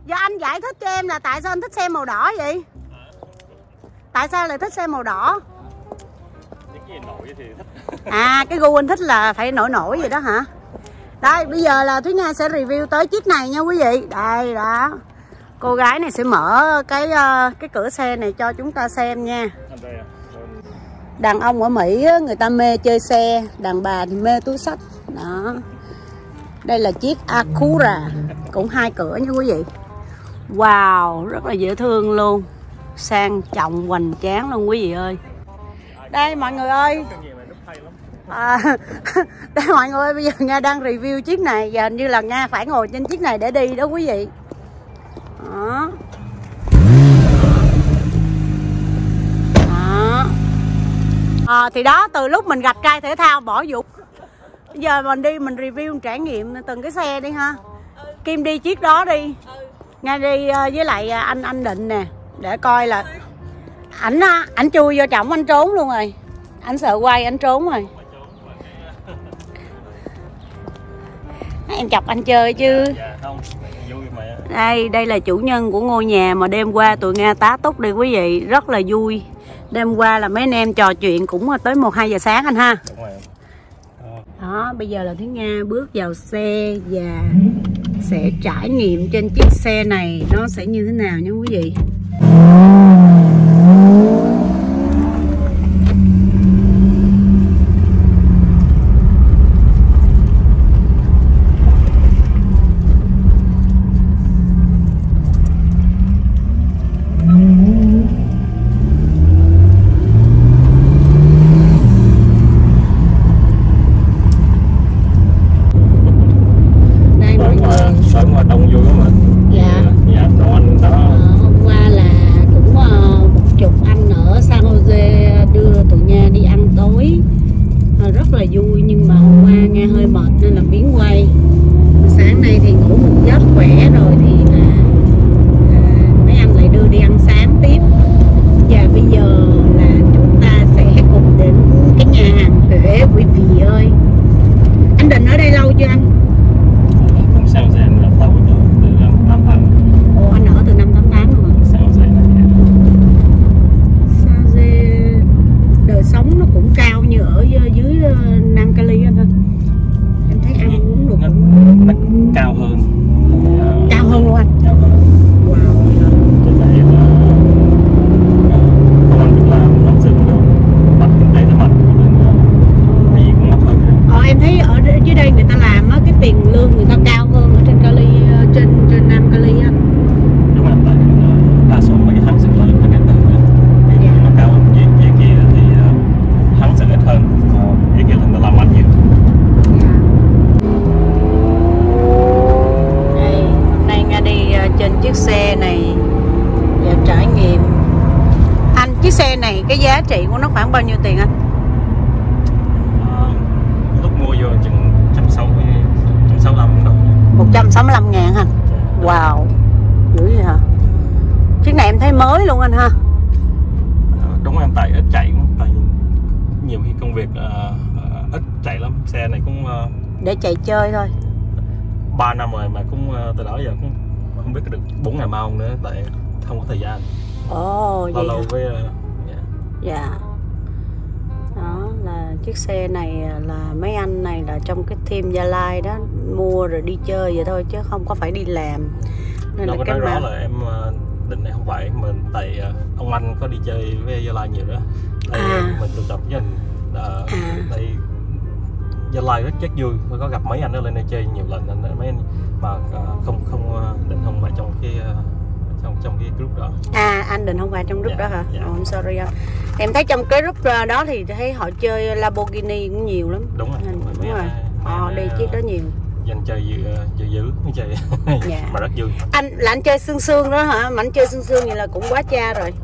Giờ anh giải thích cho em là tại sao anh thích xe màu đỏ vậy? Tại sao lại thích xe màu đỏ? Cái gì nổi thì thích. À, cái gu anh thích là phải nổi nổi vậy đó hả? Đây, bây giờ là Thúy Nga sẽ review tới chiếc này nha quý vị. Đây đó. Cô gái này sẽ mở cái cái cửa xe này cho chúng ta xem nha. Đàn ông ở Mỹ người ta mê chơi xe, đàn bà thì mê túi xách. Đó. Đây là chiếc Acura, cũng hai cửa nha quý vị. Wow, rất là dễ thương luôn. Sang trọng hoành tráng luôn quý vị ơi. Đây mọi người ơi. À, đây mọi người ơi, bây giờ Nga đang review chiếc này. Giờ như là Nga phải ngồi trên chiếc này để đi đó quý vị. Đó. Đó. À, thì đó, từ lúc mình gặp trai thể thao bỏ dục, bây giờ mình đi mình review trải nghiệm từng cái xe đi ha. Kim đi chiếc đó đi. Nga đi với lại anh anh Định nè, để coi là ảnh ảnh chui vô trọng anh trốn luôn rồi. Anh sợ quay anh trốn rồi. Em chọc anh chơi chứ. Dạ, không, vui mà. Đây, đây là chủ nhân của ngôi nhà mà đêm qua tụi Nga tá túc đi quý vị, rất là vui. Đêm qua là mấy anh em trò chuyện cũng tới một hai giờ sáng anh ha. Đúng rồi. Đó, bây giờ là Thúy Nga bước vào xe và sẽ trải nghiệm trên chiếc xe này nó sẽ như thế nào nha quý vị. Cái giá trị của nó khoảng bao nhiêu tiền anh? À, lúc mua vô chừng một trăm sáu mươi lăm đồng. một trăm sáu mươi lăm ngàn hả? Wow, dữ vậy hả? Chiếc này em thấy mới luôn anh ha. À, đúng em, tại ít chạy, tại nhiều khi công việc uh, ít chạy lắm. Xe này cũng uh, để chạy chơi thôi. ba năm rồi mà cũng uh, từ đó giờ cũng không biết được bốn ngày mau nữa, tại không có thời gian. Ồ, lâu lâu với uh, dạ. Đó là chiếc xe này là mấy anh này là trong cái team Gia Lai đó mua rồi đi chơi vậy thôi chứ không có phải đi làm. Nên đâu là có cái nói rõ mà... là em định này không phải, mình tại ông anh có đi chơi với Gia Lai nhiều đó. Đây à. Mình tụ tập với anh uh, à. Đây Gia Lai rất rất vui, có gặp mấy anh đó lên đây chơi nhiều lần, anh mấy anh mà uh, không không định không phải trong cái uh, trong trong cái group đó. À, anh Định không phải trong group yeah, đó hả? Yeah. Oh, I'm sorry anh. Em thấy trong cái group đó thì thấy họ chơi Lamborghini cũng nhiều lắm. Đúng rồi. Anh, đúng, đúng rồi. Họ đi chiếc đó nhiều. Dân chơi dữ chơi dữ chơi yeah. Mà rất vui. Anh là anh chơi xương xương đó hả? Mà anh chơi xương xương vậy là cũng quá cha rồi.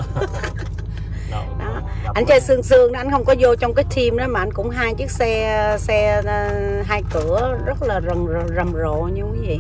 Đó. Đó. Anh chơi xương xương đó, anh không có vô trong cái team đó mà anh cũng hai chiếc xe xe hai cửa rất là rầm rầm rộ như quý vị.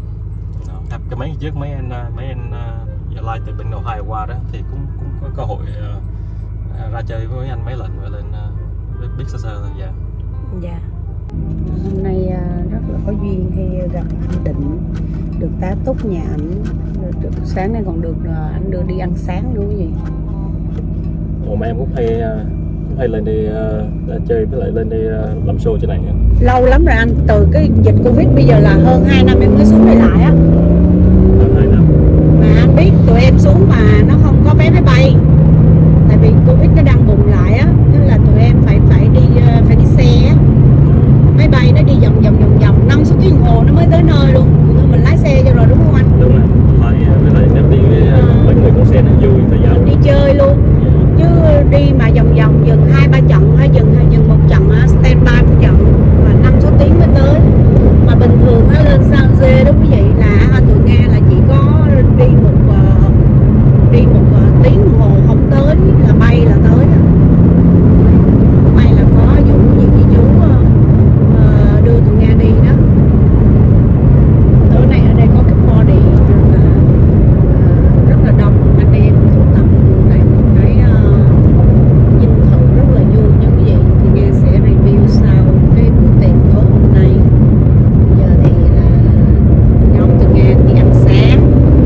Cái mấy trước mấy anh mấy anh Gia Lai từ bên Ohio qua đó thì cũng cũng có cơ hội uh, ra chơi với anh mấy lần và lên uh, biết sơ sơ thôi. Dạ. Dạ. Hôm nay rất là có duyên khi gặp anh Định, được tá túc nhà ảnh. Sáng nay còn được anh đưa đi ăn sáng nữa gì. Ủa mà em cũng hay cũng hay lên đi uh, chơi với lại lên đi uh, làm show trên này nha. Lâu lắm rồi anh, từ cái dịch Covid bây giờ là hơn hai năm em mới xuống đây lại á. Hơn hai năm. Mà anh biết tụi em xuống mà nó không có vé máy bay. Tại vì Covid nó đang bùng lại á, nên là tụi em phải phải đi phải đi xe á. Máy bay nó đi vòng vòng vòng vòng năm sáu tiếng đồng hồ nó mới tới nơi luôn. Tụi mình lái xe cho rồi đúng không anh? Đúng rồi. Lại với lại nếu đi với à. mấy người con xe nó vui thời gian. Mình đi chơi luôn. Chứ đi mà vòng vòng dừng hai ba trận hay dừng hay dừng một trận á, stand by một trận mà năm sáu tiếng mới tới. Mà bình thường nó lên San Jose đó quý vị là tụi Nga là chỉ có đi một uh, đi một uh, tiếng đồng hồ không tới là bay là tới. May là có vụ gì chị chú uh, đưa tụi Nga đi đó. Tối nay ở đây có cái body là uh, rất là đông anh em tụ tập này một cái uh, dinh thự rất là vui nha quý vị. Thì Nga sẽ review sau cái bữa tiệc tối hôm nay. Giờ thì là nhóm tụi Nga đi ăn sáng.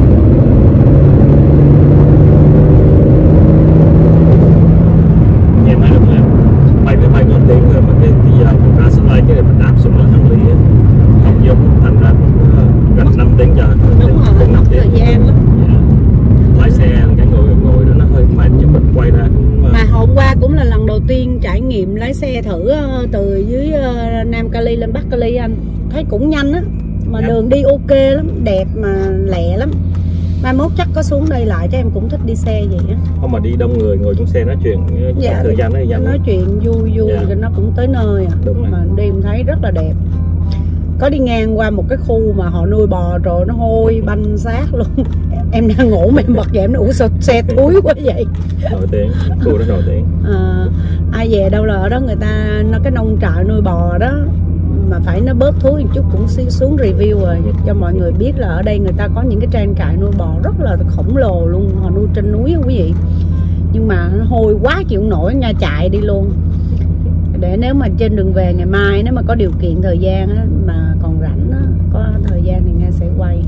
Em thấy đúng là bay máy bay ngon tiếng rồi mà cái bây giờ mình ra sân bay cái này mình đáp xuống là hành lý không vô thành ra gần năm tiếng giờ. Đúng rồi, mất thời gian lắm. Yeah. Lái xe cái ngồi ngồi đó nó hơi mệt chứ mình quay ra cũng... Mà hôm qua cũng là lần đầu tiên trải nghiệm lái xe thử từ dưới Nam Cali lên Bắc Cali anh. Thấy cũng nhanh á. Mà yeah. Đường đi ok lắm, đẹp mà lẹ lắm. Mai mốt chắc có xuống đây lại cho em cũng thích đi xe vậy á. Không mà đi đông người ngồi trong xe nói chuyện dạ, thời gian nó nhanh. Nói chuyện vui vui dạ. Rồi nó cũng tới nơi à. Đúng rồi. Mà đêm thấy rất là đẹp. Có đi ngang qua một cái khu mà họ nuôi bò rồi nó hôi banh xác luôn. Em đang ngủ mà em bật dậy em nói ủa sao xe thúi quá vậy. Nổi tiếng, khu đó nổi tiếng. À, ai về đâu là ở đó người ta nó cái nông trại nuôi bò đó mà phải nó bớt thúi một chút cũng xuống review rồi cho mọi người biết là ở đây người ta có những cái trang trại nuôi bò rất là khổng lồ luôn, họ nuôi trên núi đó quý vị. Nhưng mà nó hôi quá chịu không nổi nha, chạy đi luôn. Để nếu mà trên đường về ngày mai nếu mà có điều kiện thời gian á, mà còn rảnh á, có thời gian thì Nga sẽ quay.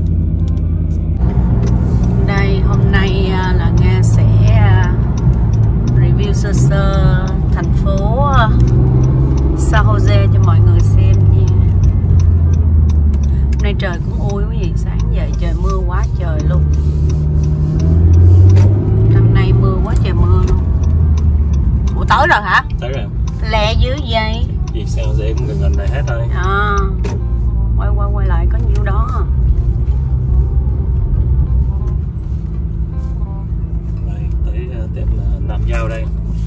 Đây hôm nay là Nga sẽ review sơ sơ thành phố San Jose cho mọi người xem nha. Hôm nay trời cũng oi quý vị, sáng dậy trời mưa quá trời luôn. Năm nay mưa quá trời mưa luôn. Ủa tới rồi hả? Tới rồi. Lẹ dữ vậy. Vì San Jose cũng gần gần đây hết thôi. À, quay qua quay lại có nhiêu đó. Đây, tới tiệm Nam Giao đây.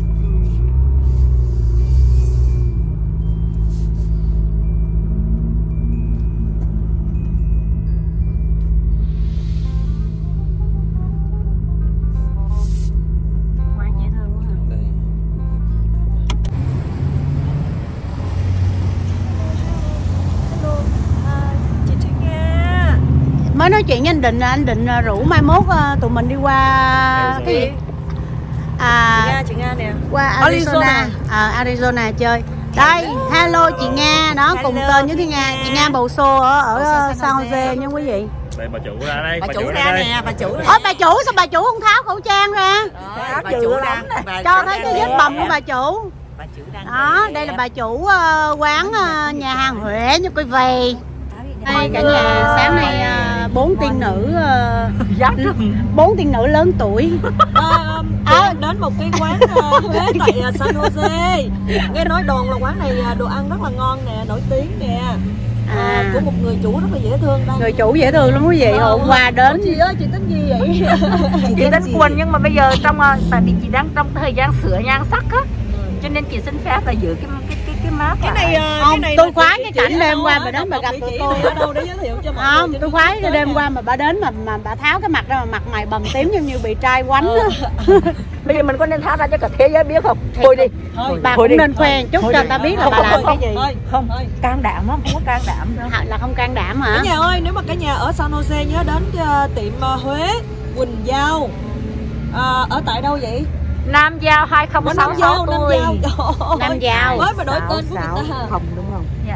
Mới nói chuyện với anh Định là anh Định rủ mai mốt tụi mình đi qua cái gì? À, chị Nga, chị Nga nè. Qua Arizona, à, Arizona chơi. Đây, hello chị Nga, đó cùng tên với cái Nga, chị Nga bầu xô ở ở San Jose nha quý vị. Đây bà chủ ra đây, bà, bà chủ ra, ra nè, bà chủ. Ôi bà chủ sao bà chủ không tháo khẩu trang ra? Đó, bà chủ ra. Cho thấy cái vết bầm của bà chủ. Đó, đây là bà chủ uh, quán uh, nhà hàng Huệ nha quý vị. Đây cả nhà sáng nay bốn uh, tiên nữ bốn uh, tiên nữ lớn tuổi à, à, đến một cái quán uh, Huế tại uh, San Jose. Nghe nói đồn là quán này uh, đồ ăn rất là ngon nè, nổi tiếng nè. À, của một người chủ rất là dễ thương đây. Người chủ dễ thương lắm quý vị. À, hôm qua đến chị ơi, chị tính gì vậy? Chị tính quên nhưng mà bây giờ trong tại vì chị đang trong thời gian sửa nhan sắc á, cho nên chị xin phép là giữ cái cái cái cái mát. Cái này không, cái này tôi khoái cái cảnh đêm qua bà đến bà gặp tụi tôi ở đâu để giới thiệu cho mọi không, tôi khoái cái đêm qua mà bà đến mà mà bà tháo cái mặt ra mà mặt mày bầm tím như bị trai quánh á. Bây giờ mình có nên tháo ra cho cả thế giới biết không? Thôi đi. Thôi, bà cũng nên khoe chút cho người ta biết là bà làm cái gì. Không, can đảm lắm, không có can đảm đâu. Là không can đảm hả? Cả nhà ơi, nếu mà cả nhà ở San Jose nhớ đến tiệm Huế Quỳnh Giao. À, ở tại đâu vậy? Nam Giao hai không sáu sáu. Nam Giao, Nam Giao. Nam Giao. Mới mà đổi tên của người ta. Không đúng không? Dạ.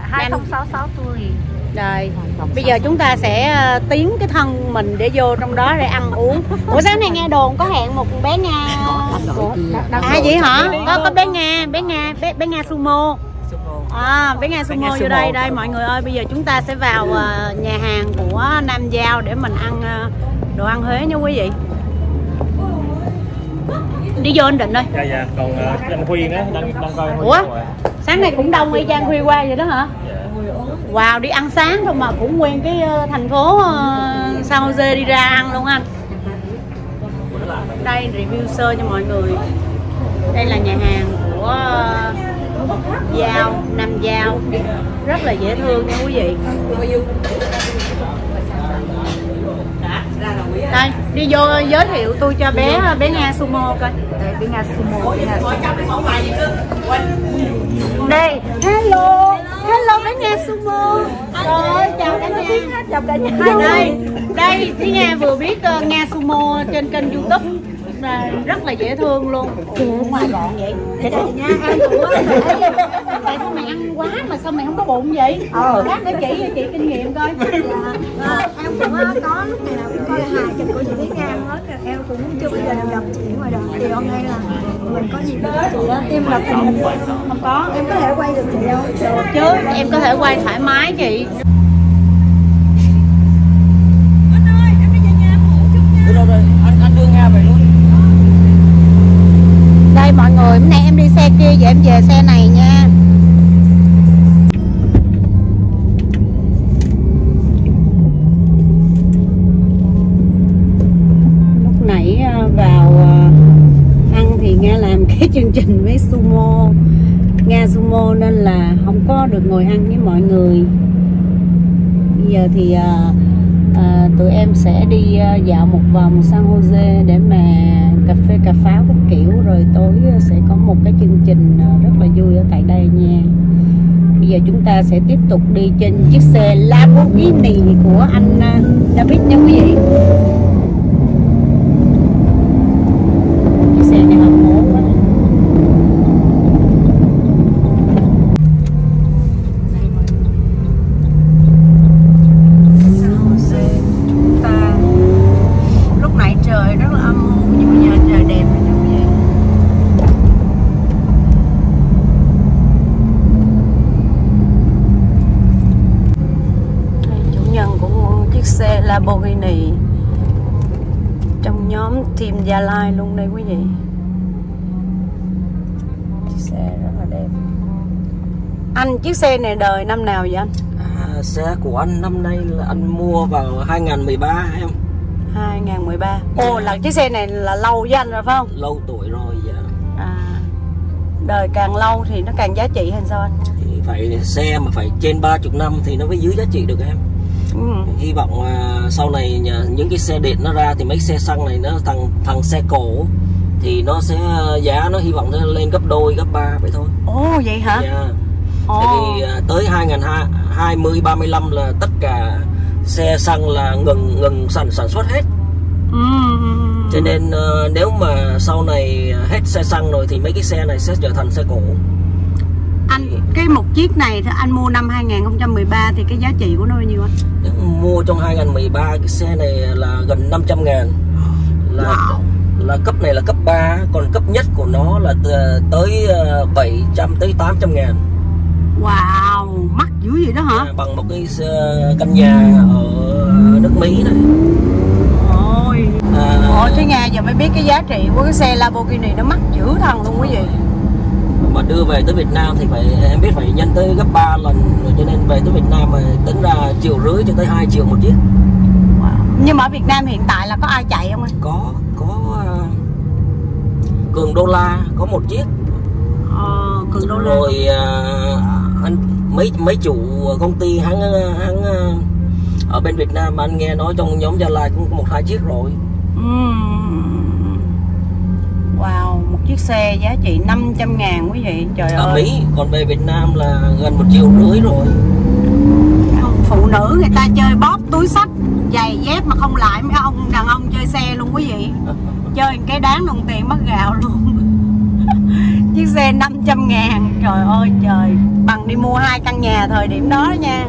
hai không sáu sáu tour. Rồi, bây giờ chúng ta sẽ tiến cái thân mình để vô trong đó để ăn uống. Ủa sáng nay nghe đồn có hẹn một bé Nga. À vậy hả? Có có bé Nga, bé Nga, bé, bé Nga sumo. À, bé Nga sumo vô đây đây mọi người ơi. Bây giờ chúng ta sẽ vào nhà hàng của Nam Giao để mình ăn đồ ăn Huế nha quý vị. Đi vô anh Định ơi. Dạ dạ, còn uh, anh Huy nữa đang đang coi. Ủa? Sáng nay cũng đông y chang Huy qua vậy đó hả? Dạ. Wow, đi ăn sáng thôi mà cũng nguyên cái uh, thành phố uh, San Jose đi ra ăn luôn anh. Đây review sơ cho mọi người. Đây là nhà hàng của uh, Giao, Nam Giao. Rất là dễ thương nha quý vị. Đây, đi vô giới thiệu tôi cho bé bé Nga sumo coi. Đây, bé Nga sumo, bé Nga sumo. Đây, hello, hello bé Nga sumo. Rồi, chào cả nhà. Chào cả nhà. Đây, đây, bé Nga vừa biết uh, Nga sumo trên kênh YouTube. Là rất là dễ thương luôn. Ngoài gọn vậy. Vậy đó nha, ăn của tại sao mày ăn quá mà sao mày không có bụng vậy? Ờ. Bác để chỉ cho chị kinh nghiệm coi. Dạ. À, em cũng có lúc này nào cũng coi hài kịch của chị Thúy Nga hết. Em cũng chưa bao giờ gặp chị ngoài đời. Thì hôm nay là mình có gì với chị á, em lập hình không có. Em có thể quay được chị không? Được chứ, em có thể quay thoải mái chị. Anh ơi, em đi về nhà phụ chút nha. Rồi rồi, anh anh đưa Nga về luôn. Đây mọi người, bữa nay em đi xe kia, giờ em về xe này nha. Lúc nãy vào ăn thì Nga làm cái chương trình với sumo, Nga sumo nên là không có được ngồi ăn với mọi người. Bây giờ thì à, à, tụi em sẽ đi dạo một vòng San Jose để mà cà phê cà pháo các kiểu, rồi tối sẽ có một cái chương trình rất là vui ở tại đây nha. Bây giờ chúng ta sẽ tiếp tục đi trên chiếc xe Lamborghini của anh David nha quý vị. Chiếc xe này hầm hố quá. Lamborghini trong nhóm team Gia Lai luôn đây quý vị. Chiếc xe rất là đẹp. Anh chiếc xe này đời năm nào vậy anh? À, xe của anh năm nay là anh mua vào hai không một ba em. hai không một ba. Ồ, là chiếc xe này là lâu với anh rồi phải không? Lâu tuổi rồi dạ. À, đời càng lâu thì nó càng giá trị hay sao anh? Thì phải xe mà phải trên ba mươi năm thì nó mới dưới giá trị được em. Ừ. Hy vọng uh, sau này nhà, những cái xe điện nó ra thì mấy xe xăng này nó thằng thằng xe cổ thì nó sẽ giá nó hy vọng nó lên gấp đôi gấp ba vậy thôi. Ồ vậy hả? Dạ. Ồ. Tại vì uh, tới hai không hai không ba mươi lăm là tất cả xe xăng là ngừng ngừng sản sản xuất hết. Ừ. Cho nên uh, nếu mà sau này hết xe xăng rồi thì mấy cái xe này sẽ trở thành xe cổ. Anh cái một chiếc này thì anh mua năm hai không một ba thì cái giá trị của nó bao nhiêu anh? Mua trong hai không một ba cái xe này là gần năm trăm ngàn là, wow. Là cấp này là cấp ba, còn cấp nhất của nó là tới bảy trăm tới tám trăm ngàn. Wow, mắc dữ vậy đó hả? À, bằng một cái căn nhà ở nước Mỹ này. Ôi à, Ôi thế Nga giờ mới biết cái giá trị của cái xe Lamborghini nó mắc dữ thần luôn quý vị. Mà đưa về tới Việt Nam thì phải em biết phải nhân tới gấp ba lần rồi, cho nên về tới Việt Nam mà tính ra triệu rưỡi cho tới hai triệu một chiếc. Wow. Nhưng mà ở Việt Nam hiện tại là có ai chạy không anh? Có có uh, Cường Đô La có một chiếc. Ờ, Cường Đô La. Rồi uh, anh mấy mấy chủ công ty hãng hãng uh, ở bên Việt Nam anh nghe nói trong nhóm Gia Lai cũng một hai chiếc rồi. uhm. Wow, một chiếc xe giá trị năm trăm ngàn quý vị. Trời ở ơi. Mỹ, còn về Việt Nam là gần một triệu rưỡi rồi. Phụ nữ người ta chơi bóp túi xách giày dép mà không lại, mấy ông đàn ông chơi xe luôn quý vị. Chơi cái đáng đồng tiền mất gạo luôn. chiếc xe năm trăm ngàn. Trời ơi trời, bằng đi mua hai căn nhà thời điểm đó nha.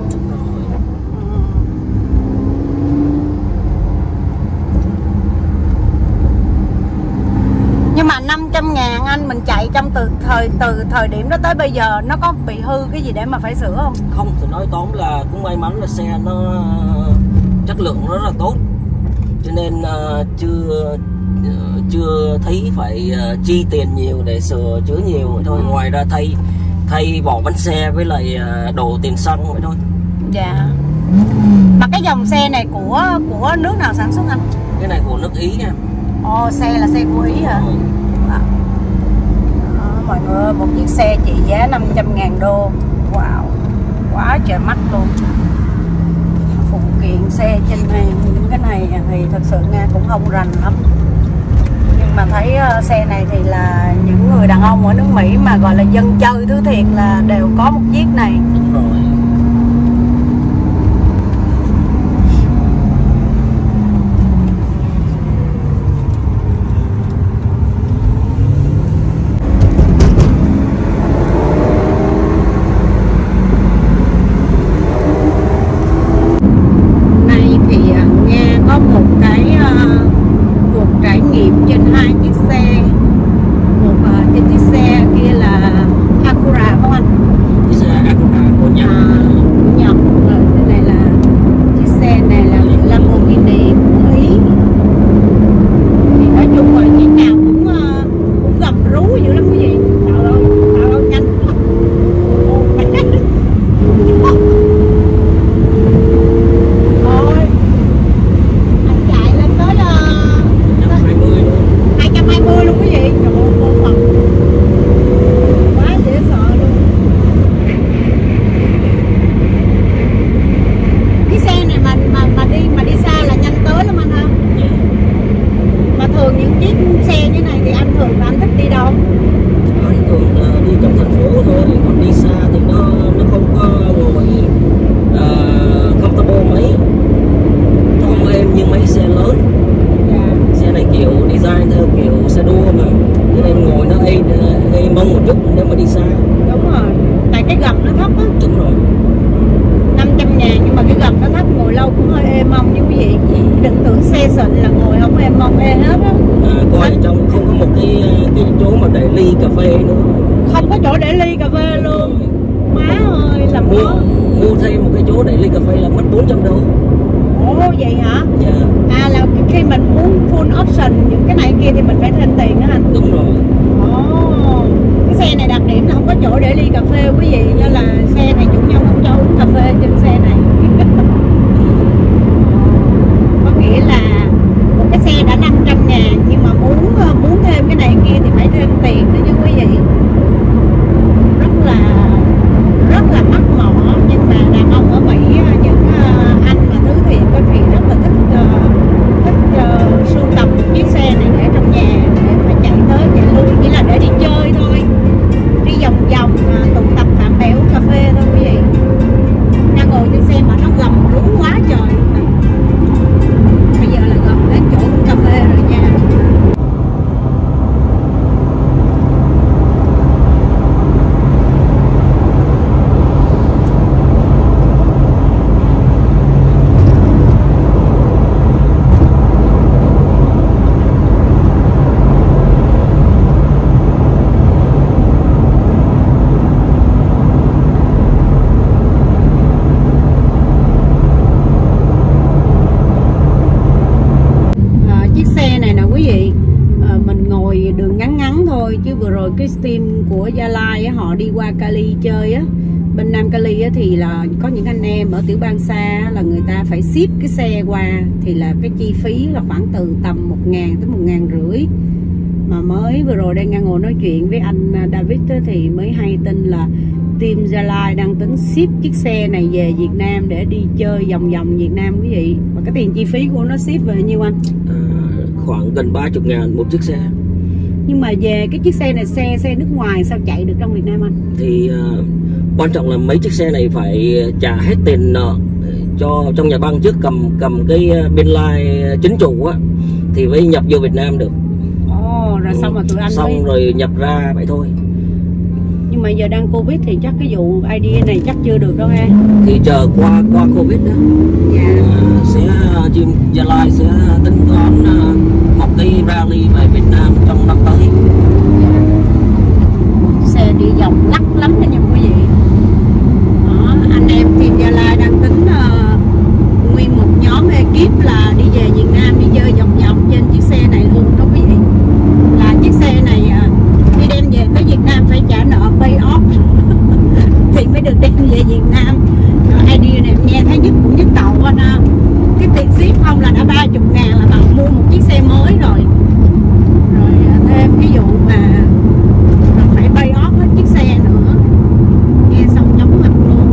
Nhưng mà năm trăm ngàn anh, mình chạy trong từ thời từ thời điểm đó tới bây giờ nó có bị hư cái gì để mà phải sửa không? Không, thì nói tóm là cũng may mắn là xe nó chất lượng nó rất là tốt, cho nên uh, chưa uh, chưa thấy phải uh, chi tiền nhiều để sửa chữa nhiều vậy thôi. Ngoài ra thay thay vỏ bánh xe với lại uh, đổ tiền xăng vậy thôi. Dạ. Mà cái dòng xe này của của nước nào sản xuất anh? Cái này của nước Ý nha. Ồ, xe là xe của Ý hả? Ừ. À. Đó, mọi người ơi, một chiếc xe trị giá năm trăm ngàn đô. Wow, quá trời mắt luôn. Phụ kiện xe trên này, những cái này thì thật sự Nga cũng không rành lắm. Nhưng mà thấy uh, xe này thì là những người đàn ông ở nước Mỹ mà gọi là dân chơi thứ thiệt là đều có một chiếc này. Đúng rồi. Cái team của Gia Lai á, họ đi qua Cali chơi á, bên Nam Cali á, thì là có những anh em ở tiểu bang xa là người ta phải ship cái xe qua, thì là cái chi phí là khoảng từ tầm một ngàn tới một ngàn rưỡi. Mà mới vừa rồi đang ngồi nói chuyện với anh David á, thì mới hay tin là team Gia Lai đang tính ship chiếc xe này về Việt Nam để đi chơi vòng vòng Việt Nam quý vị. Và cái tiền chi phí của nó ship về nhiêu anh? À, khoảng gần ba mươi ngàn một chiếc xe. Nhưng mà về cái chiếc xe này, xe xe nước ngoài sao chạy được trong Việt Nam anh? Thì uh, quan trọng là mấy chiếc xe này phải trả hết tiền nợ cho trong nhà băng trước, cầm cầm cái biên lai chính chủ á thì mới nhập vô Việt Nam được. Ồ, rồi xong rồi tụi anh xong mới... rồi nhập ra vậy thôi. Nhưng mà giờ đang Covid thì chắc cái vụ i đê này chắc chưa được đâu ha. Thì chờ qua qua Covid đó. Dạ. À, sẽ Team Gia Lai sẽ tính toán uh, một cái rally về Việt Nam trong năm tới. Dạ. Xe đi vòng lắc lắm đó nha quý vị. Đó, anh em Team Gia Lai đang tính uh, nguyên một nhóm ekip là đi về Việt Nam đi chơi vòng vòng trên chiếc xe này luôn đó quý vị. Là chiếc xe này uh, khi đem về tới Việt Nam phải trả nợ pay off thì mới được đem về Việt Nam. Rồi idea này em nghe thấy nhất cũng nhất đầu anh ha. Cái tiền ship không là đã ba mươi ngàn là bạn mua một chiếc xe mới rồi. Rồi thêm cái vụ mà phải pay off hết chiếc xe nữa. Nghe xong chóng mặt luôn.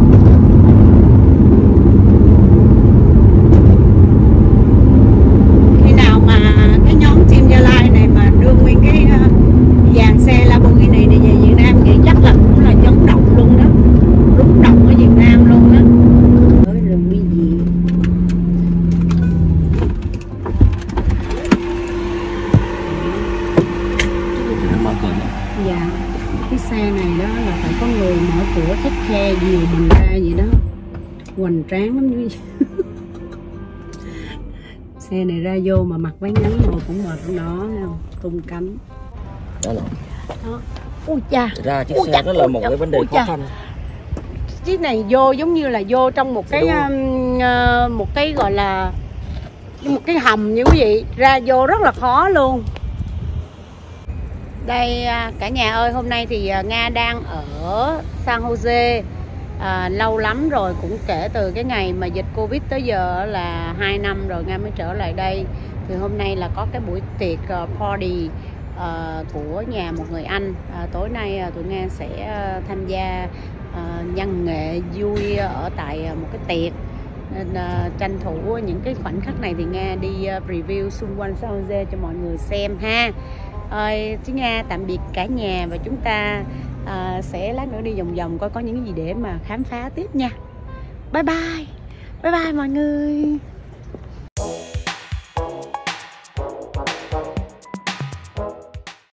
Khi nào mà cái nhóm Team Gia Lai này mà đưa nguyên cái dàn xe Lamborghini này về Việt Nam vậy chắc là cũng là chấn động luôn đó, rung động ở Việt Nam luôn đó. Ơi rừng cái gì? Dạ, cái xe này đó là phải có người mở cửa take care dìu mình ra vậy đó, hoành tráng lắm như xe này ra vô mà mặc váy ngắn rồi cũng mệt nó không, tung cánh. Đó là. Đó. Ui cha. Ra chiếc Ui xe cha. đó là một cái vấn đề khó khăn. Chiếc này vô giống như là vô trong một cái um, uh, một cái gọi là một cái hầm như quý vị, ra vô rất là khó luôn. Đây cả nhà ơi, hôm nay thì Nga đang ở San Jose à, lâu lắm rồi, cũng kể từ cái ngày mà dịch Covid tới giờ là hai năm rồi Nga mới trở lại đây. Thì hôm nay là có cái buổi tiệc uh, party uh, của nhà một người anh. À, tối nay uh, tụi Nga sẽ uh, tham gia uh, văn nghệ vui ở tại uh, một cái tiệc, nên uh, tranh thủ những cái khoảnh khắc này thì Nga đi uh, review xung quanh San Jose cho mọi người xem ha. Ơi, chứ Nga tạm biệt cả nhà và chúng ta uh, sẽ lát nữa đi vòng vòng coi có những gì để mà khám phá tiếp nha. Bye bye, bye bye mọi người.